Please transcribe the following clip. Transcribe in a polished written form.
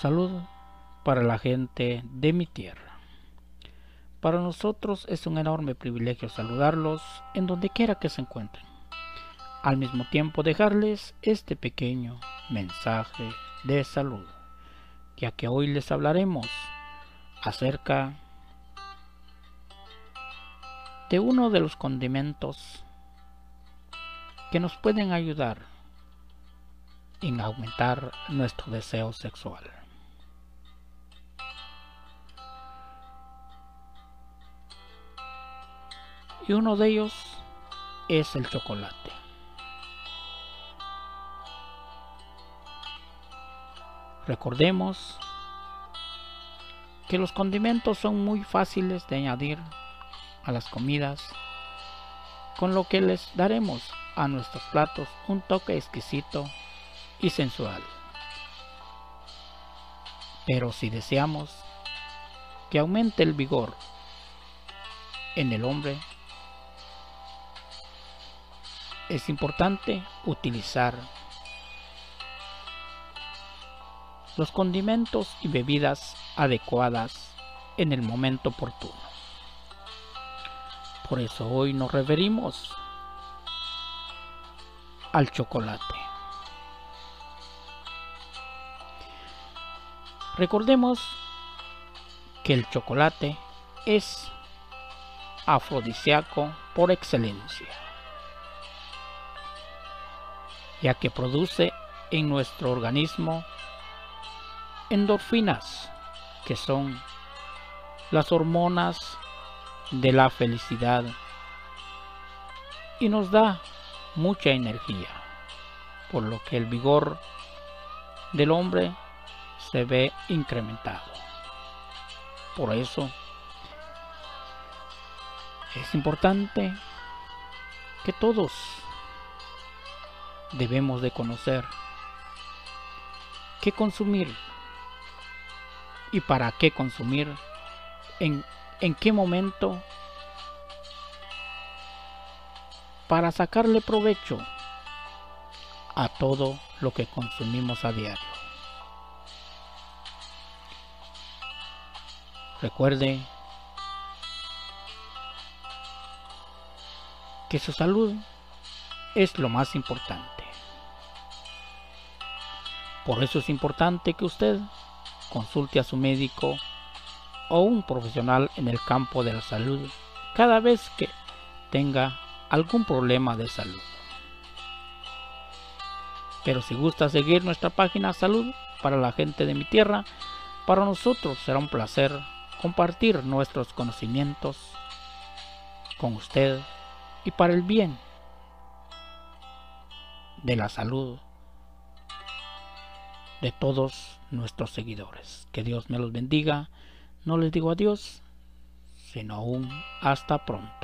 Salud para la gente de mi tierra. Para nosotros es un enorme privilegio saludarlos en donde quiera que se encuentren. Al mismo tiempo dejarles este pequeño mensaje de salud, ya que hoy les hablaremos acerca de uno de los condimentos que nos pueden ayudar en aumentar nuestro deseo sexual. Y uno de ellos es el chocolate. Recordemos que los condimentos son muy fáciles de añadir a las comidas, con lo que les daremos a nuestros platos un toque exquisito y sensual. Pero si deseamos que aumente el vigor en el hombre, es importante utilizar los condimentos y bebidas adecuadas en el momento oportuno. Por eso hoy nos referimos al chocolate. Recordemos que el chocolate es afrodisíaco por excelencia, ya que produce en nuestro organismo endorfinas, que son las hormonas de la felicidad, y nos da mucha energía, por lo que el vigor del hombre se ve incrementado. Por eso es importante que todos debemos de conocer qué consumir y para qué consumir, en qué momento, para sacarle provecho a todo lo que consumimos a diario. Recuerde que su salud es lo más importante. Por eso es importante que usted consulte a su médico o un profesional en el campo de la salud cada vez que tenga algún problema de salud. Pero si gusta seguir nuestra página Salud para la gente de mi tierra, para nosotros será un placer compartir nuestros conocimientos con usted y para el bien de la salud de todos nuestros seguidores. Que Dios me los bendiga. No les digo adiós, sino aún hasta pronto.